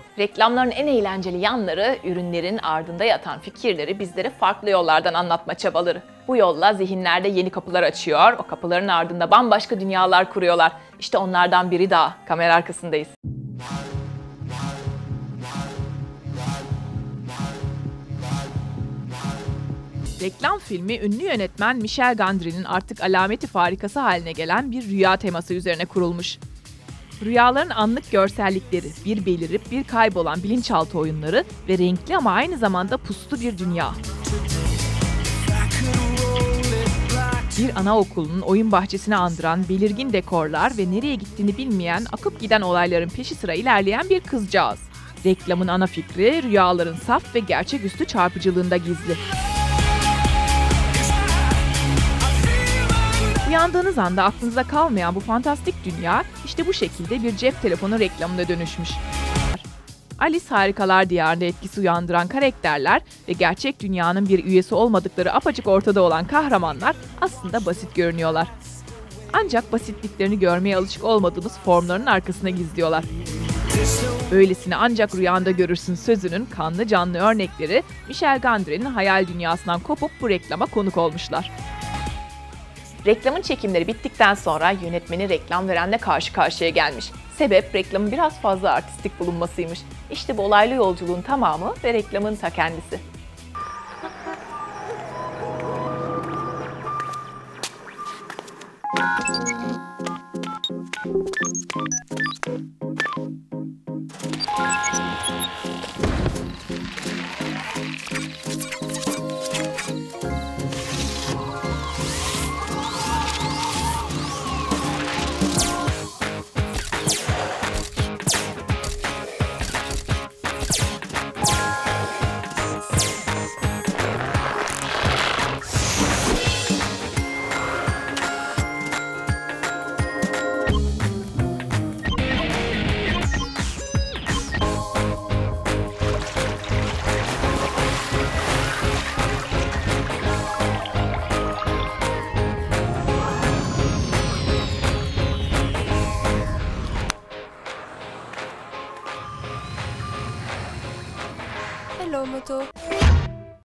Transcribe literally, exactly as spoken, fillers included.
Reklamların en eğlenceli yanları, ürünlerin ardında yatan fikirleri bizlere farklı yollardan anlatma çabaları. Bu yolla zihinlerde yeni kapılar açıyor, o kapıların ardında bambaşka dünyalar kuruyorlar. İşte onlardan biri daha, kamera arkasındayız. Reklam filmi, ünlü yönetmen Michel Gondry'nin artık alameti farikası haline gelen bir rüya teması üzerine kurulmuş. Rüyaların anlık görsellikleri, bir belirip bir kaybolan bilinçaltı oyunları ve renkli ama aynı zamanda puslu bir dünya. Bir anaokulunun oyun bahçesini andıran belirgin dekorlar ve nereye gittiğini bilmeyen, akıp giden olayların peşi sıra ilerleyen bir kızcağız. Reklamın ana fikri, rüyaların saf ve gerçeküstü çarpıcılığında gizli. Uyandığınız anda aklınıza kalmayan bu fantastik dünya işte bu şekilde bir cep telefonu reklamına dönüşmüş. Alice Harikalar Diyarı'nda etkisi uyandıran karakterler ve gerçek dünyanın bir üyesi olmadıkları apaçık ortada olan kahramanlar aslında basit görünüyorlar. Ancak basitliklerini görmeye alışık olmadığımız formların arkasına gizliyorlar. Öylesine ancak rüyanda görürsün sözünün kanlı canlı örnekleri Michel Gondry'nin hayal dünyasından kopup bu reklama konuk olmuşlar. Reklamın çekimleri bittikten sonra yönetmeni reklam verenle karşı karşıya gelmiş. Sebep reklamın biraz fazla artistik bulunmasıymış. İşte bu olaylı yolculuğun tamamı ve reklamın ta kendisi. Hello Moto.